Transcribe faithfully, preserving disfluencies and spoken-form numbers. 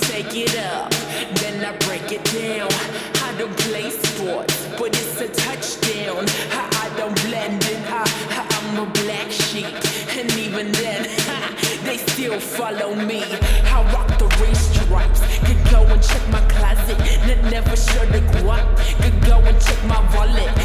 take it up, then I break it down. I don't play sports, but it's a touchdown. I, I don't blend in, I, I, I'm a black sheep, and even then, they still follow me. I rock the race stripes, could go and check my closet, n never sure the guap. Could go and check my wallet,